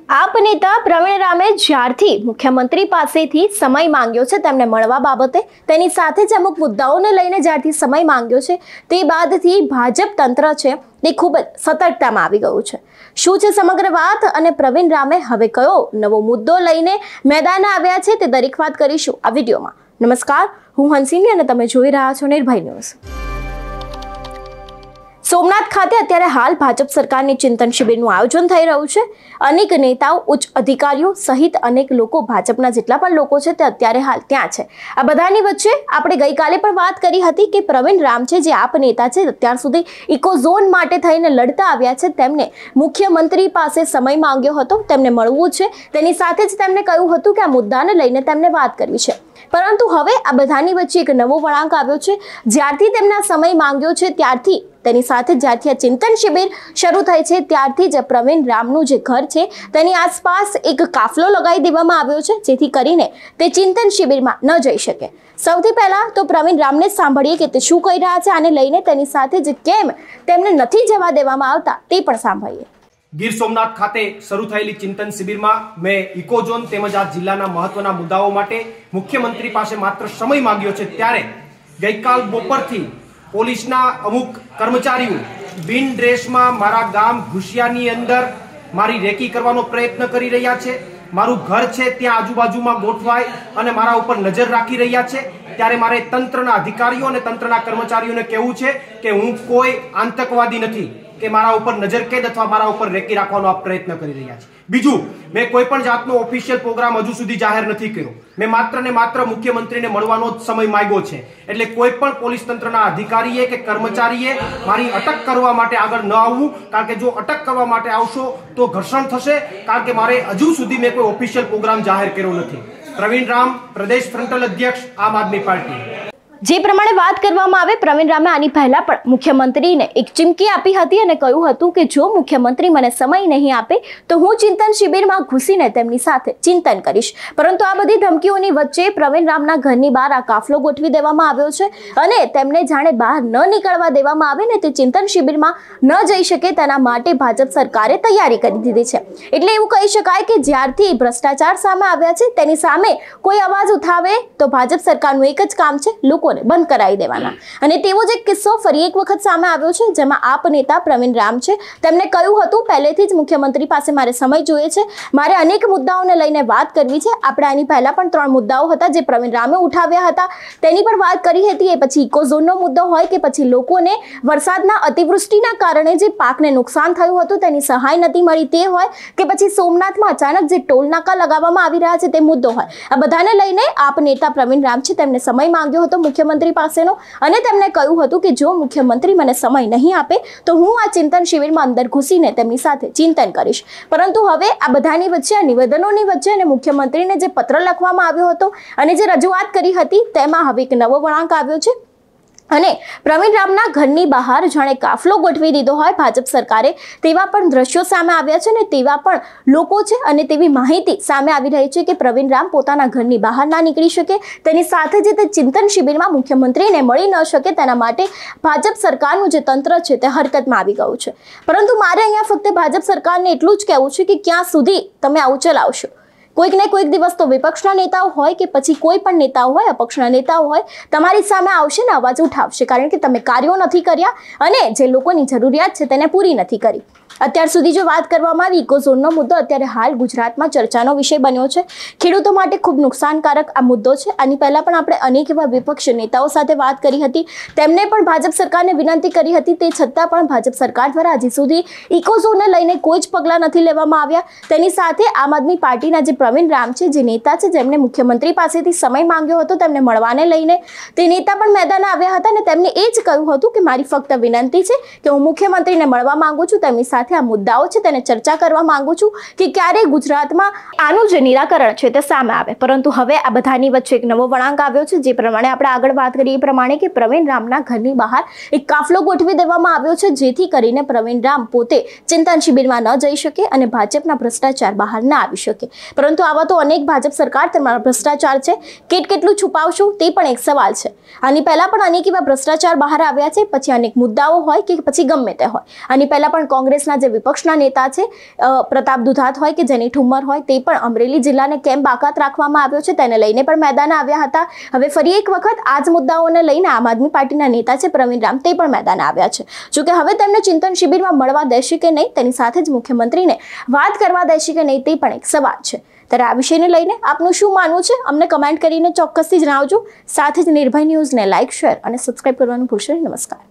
આપ નેતા પ્રવીણ રામે જ્યારથી મુખ્યમંત્રી પાસેથી સમય માંગ્યો છે તેમને મળવા બાબતે તેની સાથે જ અમુક મુદ્દાઓને લઈને જ્યારથી સમય માંગ્યો છે તે બાદથી ભાજપ તંત્ર છે તે ખૂબ જ સતર્કતામાં આવી ગયું છે। શું છે સમગ્ર વાત અને પ્રવીણ રામે હવે કયો નવો મુદ્દો લઈને મેદાને આવ્યા છે તે દરેક વાત કરીશું આ વિડીયોમાં। નમસ્કાર, હું હંસિની અને તમે જોઈ રહ્યા છો નિર્ભય ન્યૂઝ। સોમનાથ ખાતે અત્યારે હાલ ભાજપ સરકારની ચિંતન શિબિરનું આયોજન થઈ રહ્યું છે। અનેક નેતાઓ, ઉચ્ચ અધિકારીઓ સહિત અનેક લોકો, ભાજપના જેટલા પણ લોકો છે તે અત્યારે હાલ ત્યાં છે। આ બધાની વચ્ચે આપણે ગઈકાલે પણ વાત કરી હતી કે પ્રવીણ રામ છે જે આપ નેતા છે, અત્યાર સુધી ઇકો ઝોન માટે થઈને લડતા આવ્યા છે, તેમને મુખ્યમંત્રી પાસે સમય માંગ્યો હતો, તેમને મળવું છે, તેની સાથે જ તેમને કહ્યું હતું કે આ મુદ્દાને લઈને તેમને વાત કરવી છે। પરંતુ હવે આ બધાની વચ્ચે એક નવો વળાંક આવ્યો છે। જ્યારથી તેમના સમય માંગ્યો છે ત્યારથી તેની સાથે જ્યારથી આ ચિંતન શિબિર શરૂ થઈ છે ત્યારથી જ પ્રવીણ રામનું જે ઘર છે તેની આસપાસ એક કાફલો લગાવી દેવામાં આવ્યો છે જેથી કરીને તે ચિંતન શિબિરમાં ન જઈ શકે। સૌથી પહેલા તો પ્રવીણ રામને સાંભળીએ કે તે શું કહી રહ્યા છે આને લઈને, તેની સાથે જ કેમ તેમને નથી જવા દેવામાં આવતા તે પણ સાંભળીએ। ગીર સોમનાથ ખાતે શરૂ થયેલી ચિંતન શિબિરમાં મેં ઇકોઝોન તેમજ આ જિલ્લાના મહત્વના મુદ્દાઓ માટે મુખ્યમંત્રી પાસે માત્ર સમય માંગ્યો છે ત્યારે ગઈકાલ બપોરથી પોલીસના અમુક કર્મચારીઓ બિન ડ્રેસમાં મારા ગામ ઘુસિયાની અંદર મારી રેકી કરવાનો પ્રયત્ન કરી રહ્યા છે। મારું ઘર છે ત્યાં આજુબાજુમાં ગોઠવાય અને મારા ઉપર નજર રાખી રહ્યા છે। ત્યારે મારે તંત્રના અધિકારીઓ અને તંત્રના કર્મચારીઓને કહેવું છે કે હું કોઈ આતંકવાદી નથી કે મારા ઉપર નજરકેદ અથવા મારા ઉપર રેકી રાખવાનો આપ પ્રયત્ન કરી રહ્યા છે। બીજું, મેં કોઈ પણ જાતનો ઓફિશિયલ પ્રોગ્રામ હજુ સુધી જાહેર નથી કર્યો। મેં માત્ર ને માત્ર મુખ્યમંત્રીને મળવાનો જ સમય માંગ્યો છે। એટલે કોઈ પણ પોલીસ તંત્રના અધિકારીએ કે કર્મચારીએ મારી અટક કરવા માટે આગળ ન આવવું, કારણ કે જો અટક કરવા માટે આવશો તો ઘર્ષણ થશે, કારણ કે મારે હજુ સુધી મેં કોઈ ઓફિશિયલ પ્રોગ્રામ જાહેર કર્યો નથી। પ્રવીણ રામ, પ્રદેશ ફ્રન્ટલ અધ્યક્ષ, આમ આદમી પાર્ટી। જે પ્રમાણે વાત કરવામાં આવે, પ્રવીણ રામે આની પહેલા પણ મુખ્યમંત્રીને એક ચીમકી આપી હતી અને કહ્યું હતું કે જો મુખ્યમંત્રી મને સમય નહીં આપે તો હું ચિંતન શિબિરમાં ઘૂસીને તેમની સાથે ચિંતન કરીશ। પરંતુ આ બધી ધમકીઓની વચ્ચે પ્રવીણ રામના ઘરની બહાર આ કાફલો ગોઠવી દેવામાં આવ્યો છે અને તેમને જાણે બહાર ન નીકળવા દેવામાં આવે ને તે ચિંતન શિબિરમાં ન જઈ શકે તેના માટે ભાજપ સરકારે તૈયારી કરી દીધી છે। એટલે એવું કહી શકાય કે જ્યારથી ભ્રષ્ટાચાર સામે આવ્યા છે તેની સામે કોઈ અવાજ ઉઠાવે તો ભાજપ સરકારનું એક જ કામ છે, લોકો બંધ કરાવી દેવાના। અને તેવો જ એક કિસ્સો ફરી એક વખત સામે આવ્યો છે જેમાં આપ નેતા પ્રવીણ રામ છે તેમને કહ્યું હતું પહેલેથી જ મુખ્યમંત્રી પાસે મારે સમય જોઈએ છે, મારે અનેક મુદ્દાઓને લઈને વાત કરવી છે। આપણે આની પહેલા પણ 3 મુદ્દાઓ હતા જે પ્રવીણ રામે ઉઠાવ્યા હતા તેની પણ વાત કરી હતી। એ પછી ઇકોઝોનનો મુદ્દો હોય કે પછી લોકોને વરસાદના અતિવૃષ્ટિના કારણે જે પાકને નુકસાન થયું હતું તેની સહાય નથી મળી તે હોય કે પછી સોમનાથમાં અચાનક જે ટોલ નાકા લગાવવામાં આવી રહ્યા છે તે મુદ્દો હોય, આ બધાને લઈને આપ નેતા પ્રવીણ રામ છે તેમને સમય માંગ્યો હતો મુખ્યમંત્રી પાસેનો અને તેમને કહ્યું હતું કે જો મુખ્યમંત્રી મને સમય નહીં આપે તો હું આ ચિંતન શિબિરમાં અંદર ઘૂસીને તેમની સાથે ચિંતન કરીશ। પરંતુ હવે આ બધાની વચ્ચે, આ નિવેદનોની વચ્ચે અને મુખ્યમંત્રીને જે પત્ર લખવામાં આવ્યો હતો અને જે રજૂઆત કરી હતી તેમાં હવે એક નવો વળાંક આવ્યો છે અને પ્રવીણ રામના ઘરની બહાર જાણે કાફલો ગોઠવી દીધો હોય ભાજપ સરકારે તેવા પણ દ્રશ્યો સામે આવ્યા છે અને તેવા પણ લોકો છે અને તેવી માહિતી સામે આવી રહી છે કે પ્રવીણ રામ પોતાના ઘરની બહાર ના નીકળી શકે, તેની સાથે જ તે ચિંતન શિબિરમાં મુખ્યમંત્રીને મળી ન શકે તેના માટે ભાજપ સરકારનું જે તંત્ર છે તે હરકતમાં આવી ગયું છે। પરંતુ મારે અહીંયા ફક્ત ભાજપ સરકારને એટલું જ કહેવું છે કે ક્યાં સુધી તમે આવું ચલાવશો। કોઈક ને કોઈક દિવસ તો વિપક્ષના નેતાઓ હોય કે પછી કોઈ પણ નેતાઓ હોય, અપક્ષના નેતાઓ હોય, તમારી સામે આવશે ને અવાજ ઉઠાવશે, કારણ કે તમે કાર્યો નથી કર્યા અને જે લોકોની જરૂરિયાત છે તેને પૂરી નથી કરી। અત્યાર સુધી જો વાત કરવામાં આવી, ઇકોઝોનનો મુદ્દો અત્યારે હાલ ગુજરાતમાં ચર્ચાનો વિષય બન્યો છે। ખેડૂતો માટે ખૂબ નુકસાનકારક આ મુદ્દો છે। આની પહેલા પણ આપણે અનેક એવા વિપક્ષ નેતાઓ સાથે વાત કરી હતી, તેમને પણ ભાજપ સરકારને વિનંતી કરી હતી, તે છતાં પણ ભાજપ સરકાર દ્વારા હજી સુધી ઇકોઝોનને લઈને કોઈ જ પગલાં નથી લેવામાં આવ્યા। તેની સાથે આમ આદમી પાર્ટીના જે પ્રવીણ રામ છે, જે નેતા છે, જેમને મુખ્યમંત્રી પાસેથી સમય માંગ્યો હતો તેમને મળવાને લઈને, તે નેતા પણ મેદાને આવ્યા હતા અને તેમને એ જ કહ્યું હતું કે મારી ફક્ત વિનંતી છે કે હું મુખ્યમંત્રીને મળવા માંગુ છું, તેમની સાથે આ મુદ્દાઓ છે તેને ચર્ચા કરવા માંગુ છું કે ક્યારે ગુજરાતમાં આનું જે નિરાકરણ છે તે સામે આવે। પરંતુ હવે આ બધાની વચ્ચે એક નવો વળાંક આવ્યો છે જે પ્રમાણે આપણે આગળ વાત કરીએ એ પ્રમાણે કે પ્રવીણ રામના ઘરની બહાર એક કાફલો ગોઠવી દેવામાં આવ્યો છે જેથી કરીને પ્રવીણ રામ પોતે ચિંતન શિબિરમાં ન જઈ શકે અને ભાજપના ભ્રષ્ટાચાર બહાર ન આવી શકે। પરંતુ આવા તો અનેક ભાજપ સરકાર તમારા ભ્રષ્ટાચાર છે કેટલું છુપાવશો તે પણ એક સવાલ છે। આની પહેલા પણ અનેક એવા ભ્રષ્ટાચાર બહાર આવ્યા છે, પછી અનેક મુદ્દાઓ હોય કે પછી ગમે તે હોય। આની પહેલા પણ કોંગ્રેસના જે વિપક્ષના નેતા છે પ્રતાપ દુધાત હોય કે જેની ઠુમ્મર હોય તે પણ અમરેલી જિલ્લાને કેમ બાકાત રાખવામાં આવ્યો છે તેને લઈને પણ મેદાન આવ્યા હતા. હવે ફરી એક વખત આ જ મુદ્દાઓને લઈને આમ આદમી પાર્ટીના નેતા છે પ્રવીણ રામ તે પણ મેદાન આવ્યા છે. જોકે હવે તેમને ચિંતન શિબિરમાં મળવા દેશે કે નહીં, તેની સાથે જ મુખ્યમંત્રીને વાત કરવા દેશે કે નહીં તે પણ એક સવાલ છે. ત્યારે આ વિષયને લઈને આપનું શું માનવું છે અમને કમેન્ટ કરીને ચોક્કસથી જણાવજો. સાથે જ નિર્ભય ન્યૂઝને લાઇક, શેર અને સબસ્ક્રાઇબ કરવાનું ભૂલશો નહીં. નમસ્કાર.